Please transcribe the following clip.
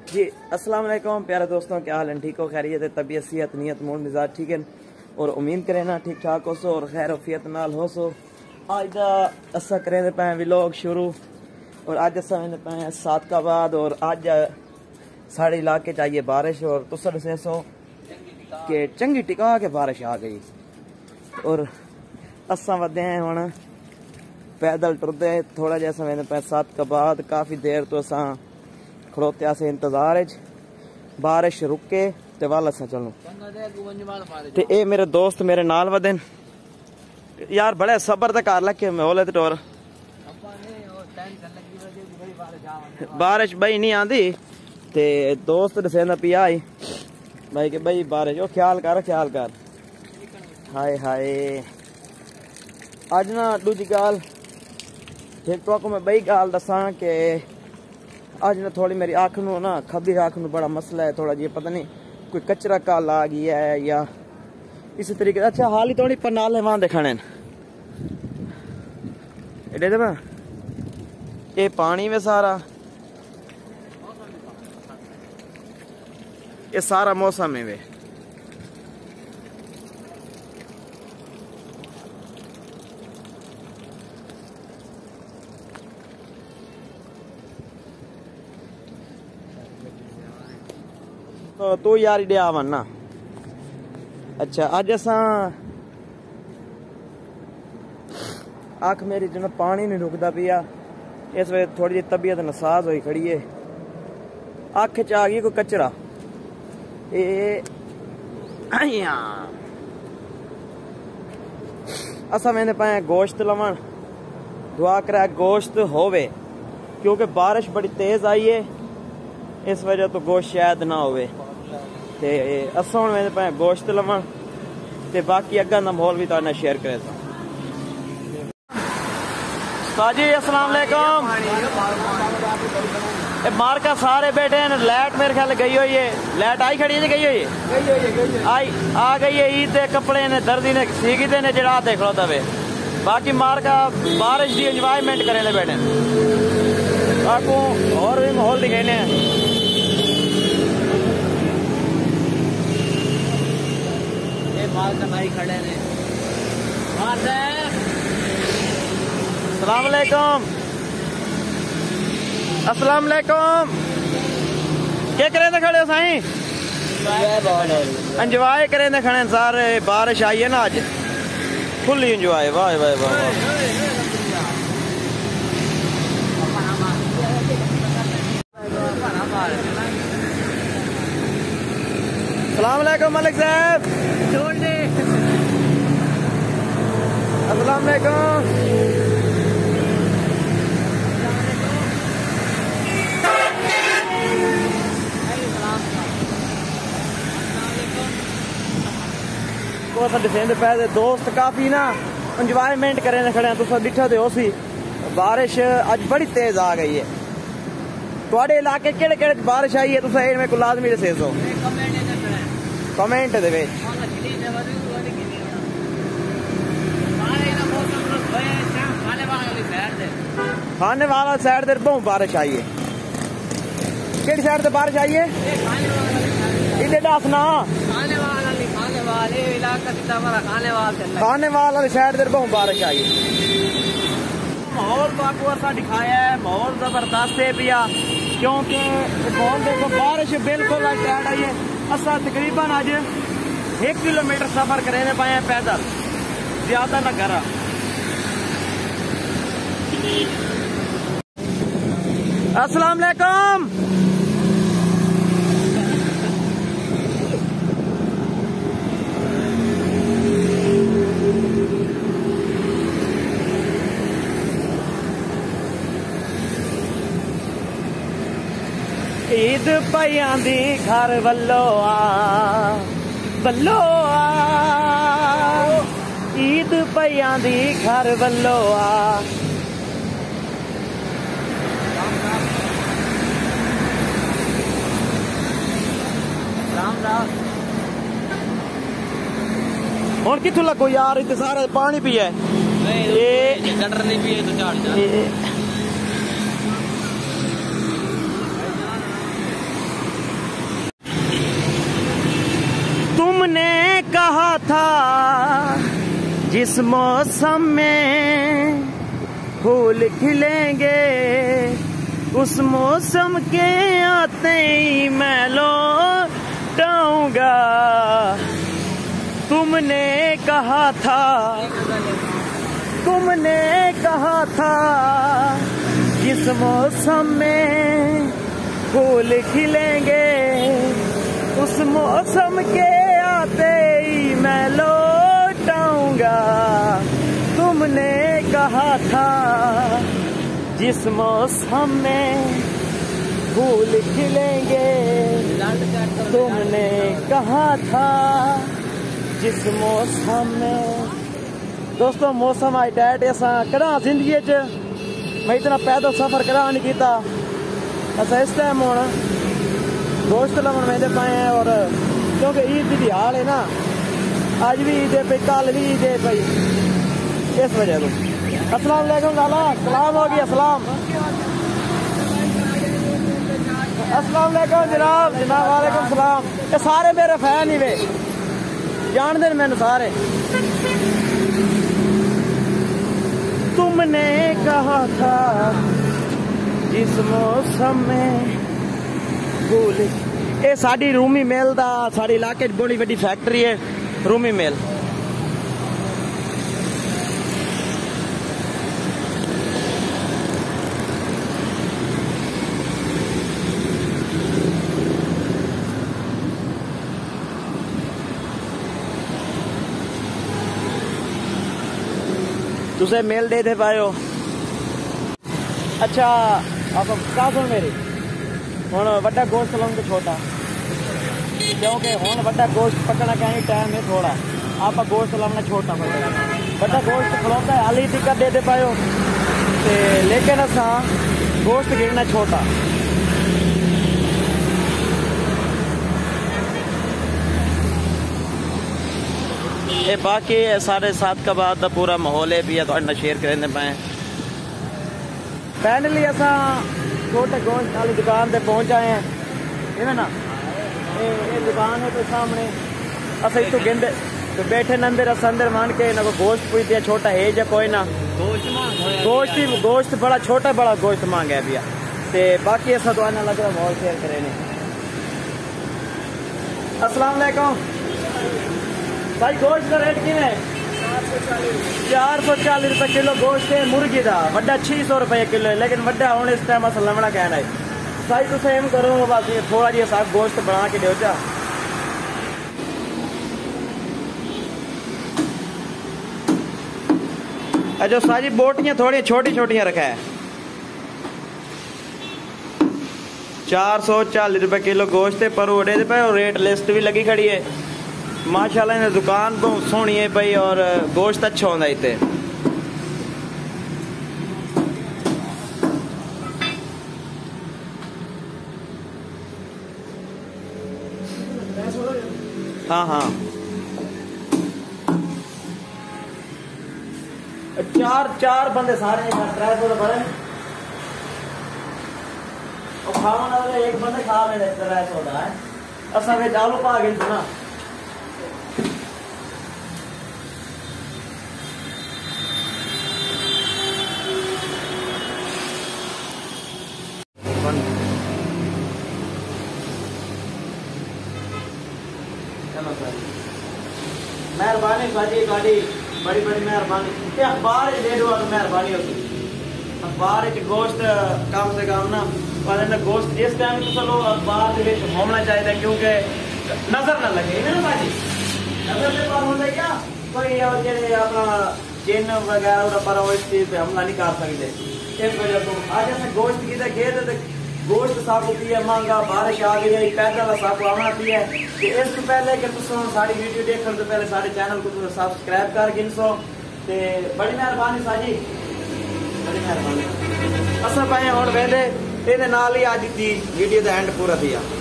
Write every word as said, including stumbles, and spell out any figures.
जी अस्सलाम वालेकुम प्यारे दोस्तों, क्या हाल है? ठीक हो, खैरियत है, तबीयत सेहत नीयत मूड मिजाज ठीक है और उम्मीद करें ना ठीक ठाक हो सो और खैर वफियत नाल हो सो। अज का असा करें पे व्लॉग शुरू और अज असा पे सात का बाद और अज साढ़े इलाके चाहिए बारिश और तुस दसे सो कि चंगी टिका के बारिश आ गई और असा वधे हैं हुण पैदल टुरदे थोड़ा जहा समय पे सात का बाद काफ़ी देर तो असा खड़ोत्या से इंतजार बारिश रुके ते वाल असा चलो ते ए मेरे दोस्त मेरे नाल वधन यार बड़े सबर ते कर लगे मोहले ते टोर बारिश बई नहीं आंदी ते दोस्त दसेंदा पिया आई भाई के भाई बारिश ओ ख्याल कर ख्याल कर हाय हाय अज ना दूजी गाल टिकटॉक में बई गाल दसा के अज ना थोड़ी मेरी आँख नू ना खब्बी आँख नू बड़ा मसला है थोड़ा जी पता नहीं कोई कचरा काल आ गया है या इसी तरीके। अच्छा हाल ही थोड़ी पर नाले वहां दिखाने एडे दे ये पानी में सारा ये सारा मौसम है वे तो तू यार डे आवन ना। अच्छा अज असा अख मेरी जो पानी नहीं रुकता पिया इस वे थोड़ी जी तबीयत नसाज हुई खड़ी है अख च आ गई कोई कचरा ए असा मैंने पाया गोश्त लवन दुआ करा गोश्त होवे क्योंकि बारिश बड़ी तेज आई है इस वजह तो गोश्त शायद ना होवे ते असा हुण मैंने पाया गोश्त लवन ते बाकी अग्गा दा माहौल भी तुहाडे नाल शेयर करे जी। अस्सलाम वालेकुम मार्का सारे बैठे हैं लाइट मेरे ख्याल गई हुई है लाइट आई खड़ी है गई हुई है आई आ गई है ईद के कपड़े ने दर्दी ने सीखी ने जड़ा देख लो तवे बाकी मार्का बारिश की एंजॉयमेंट करे बैठे आपको और भी माहौल दिखाने हैं। खड़े ने अस्सलाम वालेकुम अस्सलाम वालेकुम क्या करें थे खड़े हो साईं एंजॉय करें थे खड़े सारे बारिश आई है ना आज फुल एंजॉय वाह वाह वाह अस्सलाम वालेकुम मलिक साहब छोड़ दे अस्सलाम वालेकुम पैसे दोस्त काफी ना एंजॉयमेंट करे खड़े तुस दिखा तो सी बारिश अज बड़ी तेज आ गई है थोड़े इलाके केड़े केड़े बारिश आई है तुस मेरे को लाजमी दसे सो कमेंट दे विच खाने वाला साइड दे बहुत बारिश आई है केड़ी साइड से बारिश आई है इधर दसना खाने वाला साइड दे बहुत बारिश आई है माहौल तो आपको ऐसा दिखाया है माहौल जबरदस्त है भैया क्योंकि माहौल देखो बारिश बिल्कुल स्टार्ट आई है असा तकरीबन अज एक किलोमीटर सफर करें पाए पैदल ज्यादा ना करा। अस्सलाम वालेकुम ईद पईयां दी घर वल्लो आ वल्लो आ ईद पईयां दी घर वल्लो आ और कितों लगो यार इतने सारा पानी पिया ये गटर नहीं पिए तो झाड़। कहा था जिस मौसम में फूल खिलेंगे उस मौसम के आते ही मैं लौटाऊंगा। तुमने कहा था तुमने कहा था जिस मौसम में फूल खिलेंगे उस मौसम के आते ही मैं लौटाऊंगा। तुमने कहा था जिस मौसम में फूल खिलेंगे तुमने कहा था जिस मौसम में। दोस्तों मौसम आई टाइट असा कदा जिंदगी च मैं इतना पैदल सफर कदा नहीं किया। असा इस टाइम हूँ दोस्त लवन मेरे पाए हैं और क्योंकि ईद की हाल है ना, अज भी ईद है पई कल भी ईद है पई, इस वजह से। अस्सलाम वालेकुम लाला, सलाम हो गया सलाम। अस्सलाम वालेकुम जनाब, जनाब वालेकुम सलाम। ये सारे मेरे फैन ही वे, जान दे मैंने सारे। तुमने कहा था जिस मौसम में फूल, ये साड़ी रूमी मिल दा साड़ी इलाके बड़ी बड़ी फैक्ट्री है रूमी मिल। तुझे मेल दे दे पायो। अच्छा आप क्या सुन मेरी हूँ वड्डा गोश्त लाऊं तो छोटा, क्योंकि हूँ वड्डा गोश्त पकना कहीं टाइम है थोड़ा, आप गोश्त लाना छोटा पड़ेगा। वड्डा गोश्त खलोता है हाली टिकट दे दे पायो ते, लेकिन असा गोश्त गिरना छोटा। ये बाकी साढ़े सात का बाद का पूरा माहौल है भी तो शेयर करने पाए। फाइनली असा छोटे गोश्त वाली दुकान पे पहुंच आए हैं, है ना। ये, ये दुकान है तो सामने असा इतों गिंदे तो बैठे न अंदर अस अंदर मान के ना गोश्त पूछ दिया छोटा है या कोई ना गोश्त ही गोश्त बड़ा छोटा बड़ा गोश्त मांगे भैया। ते बाकी असा तो आना लग रहा माहौल शेयर करें। अस्सलाम वालेकुम भाई, गोश्त का रेट किमें? चार सौ चालीस रुपए किलो गोश्त है मुर्गी का, वड्डा छह सौ रुपए किलो है, लेकिन वड्डा हूँ इस टाइम अस लवना कहना है। भाई तुम एम करो बस ये थोड़ा जी सा गोश्त बना के दो जा। जो सारी बोटियां थोड़ी छोटी छोटियां रखा है। चार सौ चालीस रुपए किलो गोश्त है पर उड़े पे और रेट लिस्ट भी लगी खड़ी है माशाल्लाह। ने दुकान बहुत सोहनी है भाई और गोश्त अच्छा होता इतने। हाँ हाँ चार चार बंदे सारे त्रै सौ बने और खावन वाले एक बंदे खा ले त्रै सौ का है। असा वे चालू पा गए ना मेहरबानी साजी गाड़ी बड़ी बड़ी मेहरबानी। अखबार दे दो मेहरबानी होगी। अखबार गोश्त कम से कम ना पर गोश्त इस टाइम तो चलो अखबार होना चाहिए क्योंकि नजर ना लगे ना भाजी, नजर से पर होता क्या कोई अपना चिन्ह वगैरह पर इस चीज पे हमला नहीं कर सकते। इस वजह तो आज ऐसे गोश्त की खेत गोश्त साकू पिए महंगा, बारिश आ गई है पैदल साकू आना पिए। इससे पहले कि तुम सारी वीडियो देखने तो पहले सारे चैनल को तुम सब्सक्राइब कर गिनसो ते बड़ी मेहरबानी साजी, बड़ी मेहरबानी। असा पाए हूँ वेंदे ये नाल ही अज की वीडियो का एंड पूरा दिया।